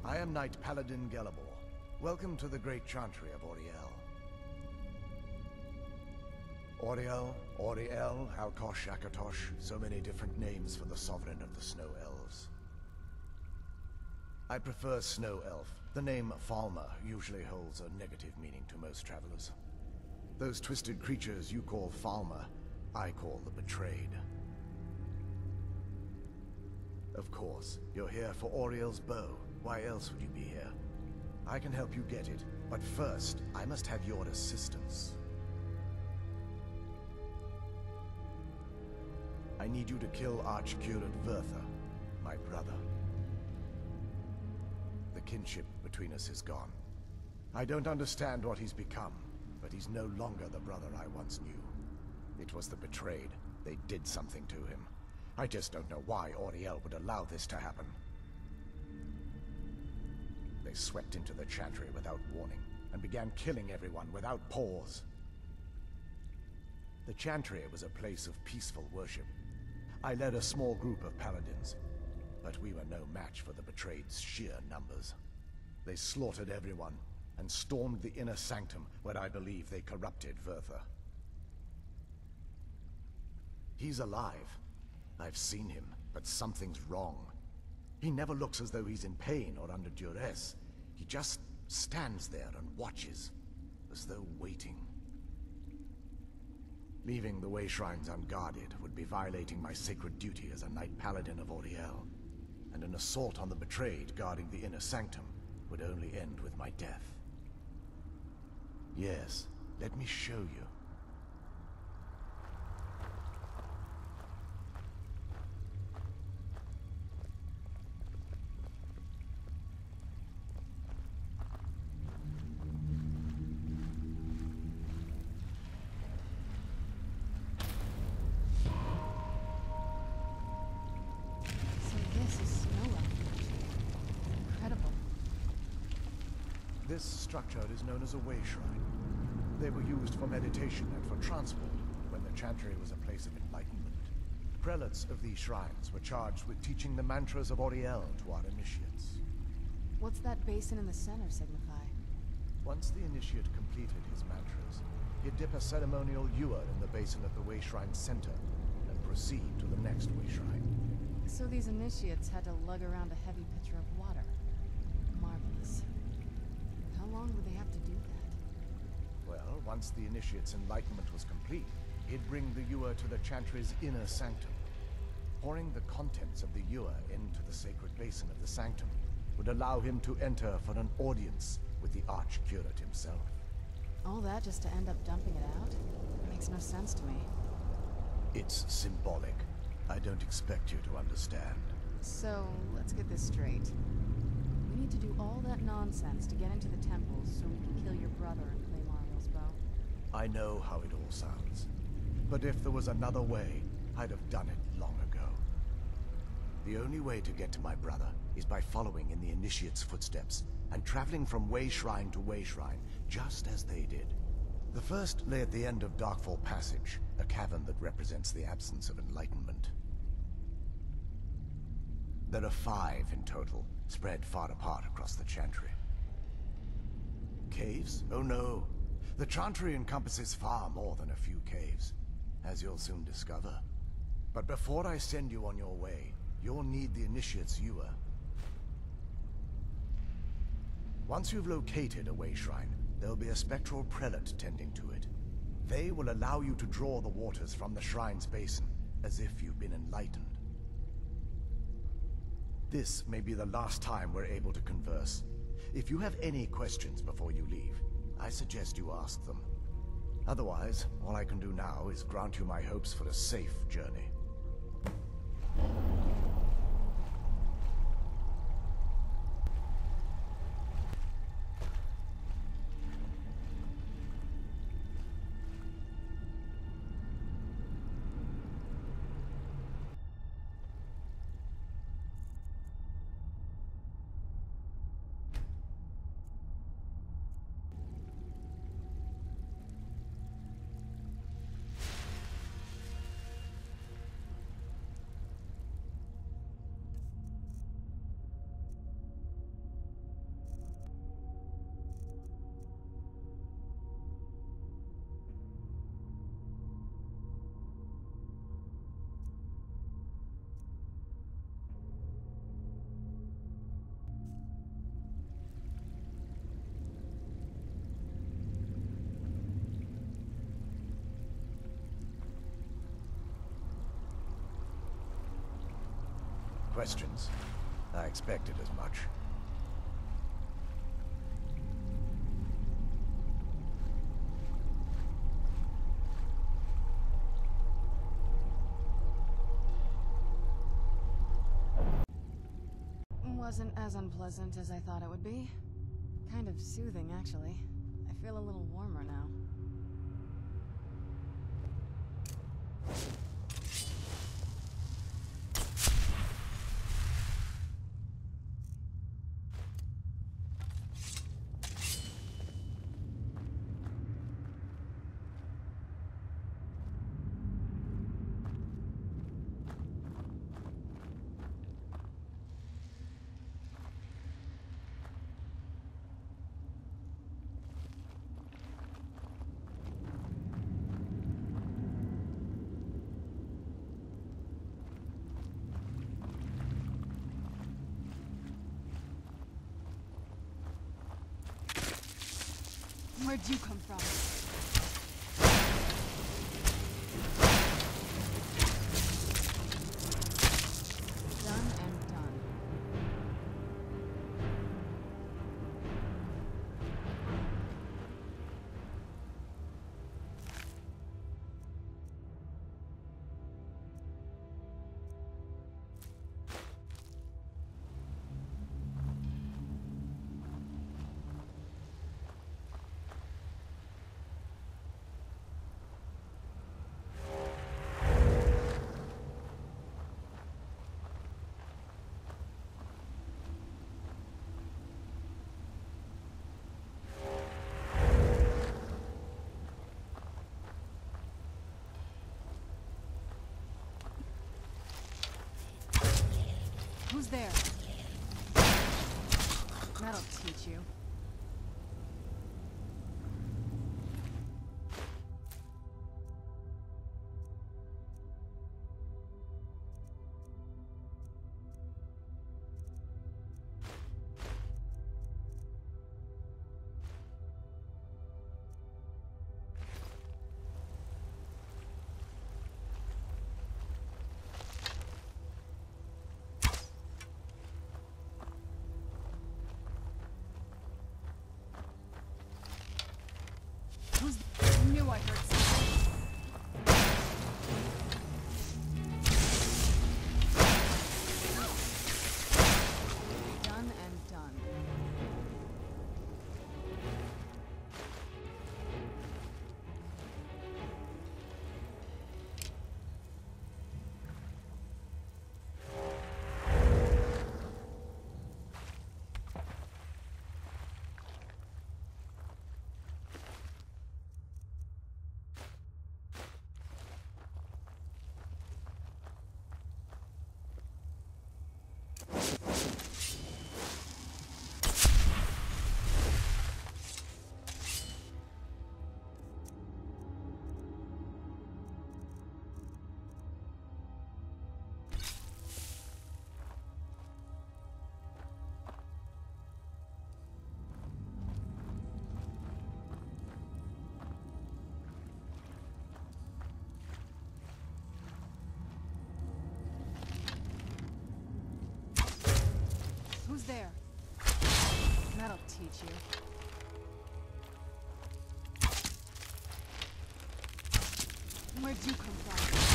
I am Knight Paladin Gelabor. Welcome to the Great Chantry of Auriel. Auriel, Alkosh, Akatosh, so many different names for the Sovereign of the Snow Elves. I prefer Snow Elf. The name Falmer usually holds a negative meaning to most travelers. Those twisted creatures you call Falmer, I call the Betrayed. Of course, you're here for Auriel's bow. Why else would you be here? I can help you get it, but first, I must have your assistance. I need you to kill Archcurate Vyrthur, my brother. The kinship between us is gone. I don't understand what he's become, but he's no longer the brother I once knew. It was the Betrayed. They did something to him. I just don't know why Auriel would allow this to happen. They swept into the Chantry without warning, and began killing everyone without pause. The Chantry was a place of peaceful worship. I led a small group of paladins, but we were no match for the Betrayed's sheer numbers. They slaughtered everyone, and stormed the inner sanctum where I believe they corrupted Vyrthur. He's alive. I've seen him, but something's wrong. He never looks as though he's in pain or under duress. He just stands there and watches, as though waiting. Leaving the Way Shrines unguarded would be violating my sacred duty as a Knight Paladin of Auriel, and an assault on the Betrayed guarding the inner sanctum would only end with my death. Yes, let me show you. This structure is known as a Way Shrine. They were used for meditation and for transport when the Chantry was a place of enlightenment. Prelates of these shrines were charged with teaching the mantras of Auriel to our initiates. What's that basin in the center signify? Once the initiate completed his mantras, he'd dip a ceremonial ewer in the basin of the Way Shrine center and proceed to the next Way Shrine. So these initiates had to lug around a heavy pitcher of water. Marvelous. How long would they have to do that? Well, once the initiate's enlightenment was complete, he'd bring the ewer to the Chantry's inner sanctum. Pouring the contents of the ewer into the sacred basin of the sanctum would allow him to enter for an audience with the Archcurate himself. All that just to end up dumping it out? Makes no sense to me. It's symbolic. I don't expect you to understand. So, let's get this straight. We need to do all that nonsense to get into the temples so we can kill your brother and claim Auriel's bow. I know how it all sounds. But if there was another way, I'd have done it long ago. The only way to get to my brother is by following in the Initiate's footsteps and traveling from Way Shrine to Way Shrine, just as they did. The first lay at the end of Darkfall Passage, a cavern that represents the absence of enlightenment. There are 5 in total, spread far apart across the Chantry. Caves? Oh no. The Chantry encompasses far more than a few caves, as you'll soon discover. But before I send you on your way, you'll need the Initiate's ewer. Once you've located a Way Shrine, there'll be a spectral prelate tending to it. They will allow you to draw the waters from the shrine's basin, as if you've been enlightened. This may be the last time we're able to converse. If you have any questions before you leave, I suggest you ask them. Otherwise, all I can do now is grant you my hopes for a safe journey. questions. I expected as much. Wasn't as unpleasant as I thought it would be. Kind of soothing, actually. I feel a little warmer now. Where'd you come from? Done and done. Who's there? That'll teach you. Knew I heard something. Done and done. Who's there? That'll teach you. Where'd you come from?